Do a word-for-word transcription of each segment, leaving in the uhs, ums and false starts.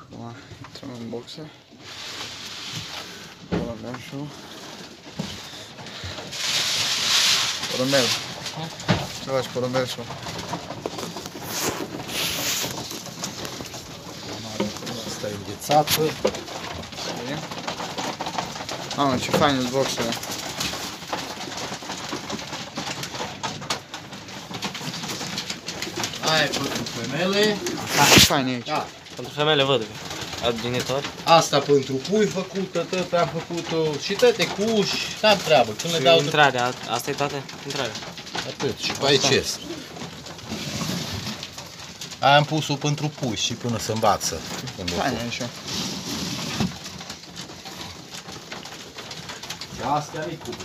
Acum intrăm în boxe. Porumbeșul. Porumbel. Ce faci, porumbeșul? Asta e înghețată. Mamă, ce fain sunt boxele. Aia e pentru femele. Ce fain e aici. Da. Pentru femele văd, adinitori. Asta pentru pui făcută, tot am făcut-o și toate cu uși, n-am treabă. Când le dau Intrarea, asta e toată intrarea. atât. Și pe aici este. Aia am pus-o pentru pui și până se învață. Fain e așa. Și astea e cu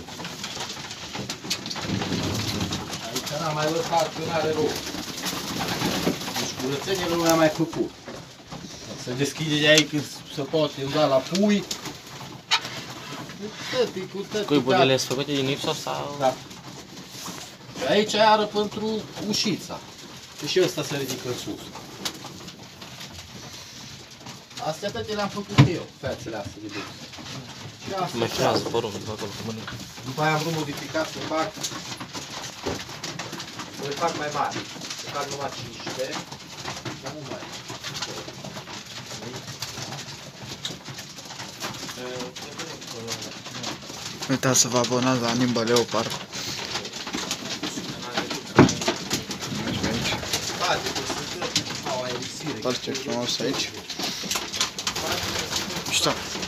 aici n-am mai lăsat, că n-are rost. Deci curățenie nu le-am mai făcut. Se deschide de aici când se poate da la pui. Tăti, cu tăti, Cuiburile sunt făcute din ipsos sau? da. Și aici iară pentru ușița. Și ăsta se ridică în sus. Astea toate le-am făcut eu, fețele astea de bus. Și astea Mai și filmează astea. porumbul pe acolo cu mâine. După aia am vrut modificat să fac, să le fac mai mari. Să fac numai cincisprezece, dar nu mai. Uitați să vă abonați la Nimba Leopard. Mergi aici. Spate, că sunt au aerisire. Foarte frumos aici. Mișto.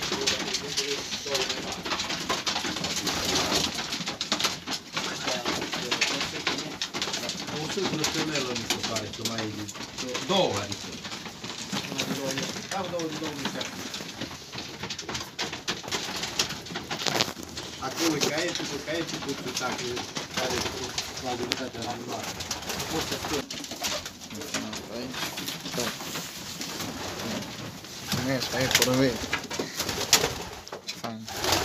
O sârgură femelă mi se pare că mai e două adică. Cam două de două mii. Acolo e caietul, pe caietul poți uita că care e majoritatea la animală. Poți să spui. Aici. Da. Mulțumesc, aici, porumbel. Ce fain.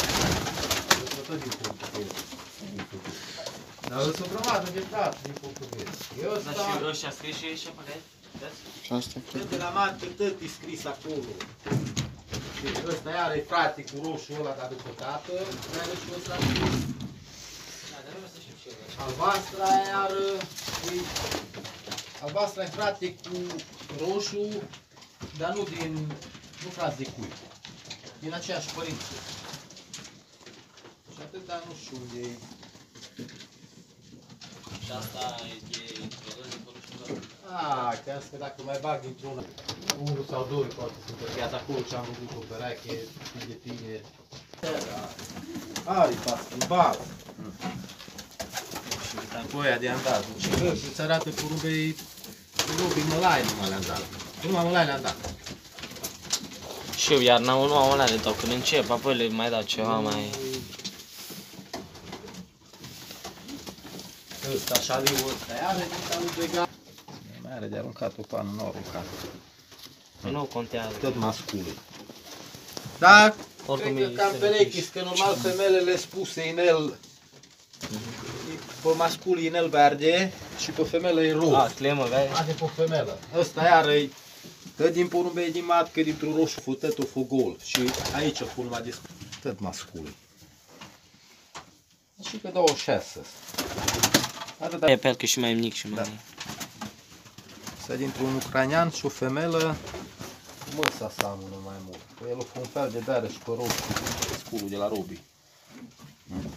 Dar sunt o grămadă de plat din portughez. Eu Dar ăsta, și ăștia scris și ăștia pe care? Și asta e tot de la mată, tot e scris acolo. Și ăsta iară e frate cu roșu ăla, dar după tată, iară și ăsta scris. Albastra iară, e... Albastra e frate cu roșu, dar nu din, nu frați de cui. Din aceeași părință. Și atât, dar nu știu unde e. Și asta e introdus de porumbul. Ah, chiar că dacă mai bag dintr-una, unul sau doi poate să întâmpiați acolo ce am văzut o pereche de tine. Aripa schimbat. Și cu aia de-am dat. Și că îți arată porumbei, porumbei mălai numai le-am dat. Numai mălai le-am dat. Și eu iar n-am numai alea le dau când încep, apoi le mai dau ceva mai... Ăsta șaliul ăsta iară din șaliul de gaz. Mai are de aruncat o pană, nu aruncat. Nu contează. Tot masculul. Da, Oricum cred e că cam perechis, că normal femelele spuse inel, pe mascul e inel verde și pe femelă e roz. A, clemă, vezi? Ade pe femelă. Ăsta iară e, că din porumbei din matcă, dintr-un roșu fătăt o fogol. Și aici o pun numai de tot masculul. Și că dau o șasă. E pe el că e și mai mic și mai... Da. Să dintr-un ucranian și o femelă, măsa seamănă mai mult. Că el a un fel de beară și pe roșu, sculul de la Robi. Mm.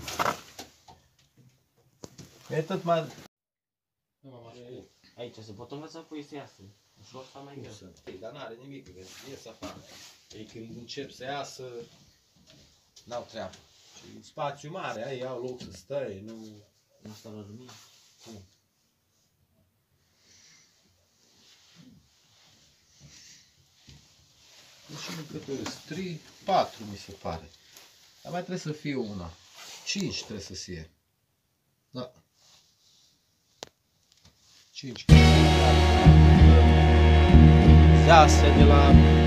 E tot mai... Nu m-am ascult. Aici se pot învăța cu să iasă. Ușor sau mai greu. Dar n-are nimic, vezi, ies afară. Ei când încep să iasă, n-au treabă. Și spațiu mare, ai au loc să stai, nu... Nu stă la lumină? Cum? Deci nu câte ori trei, patru mi se pare. Dar mai trebuie să fie una. Cinci trebuie să fie. Da. Cinci. De astea de la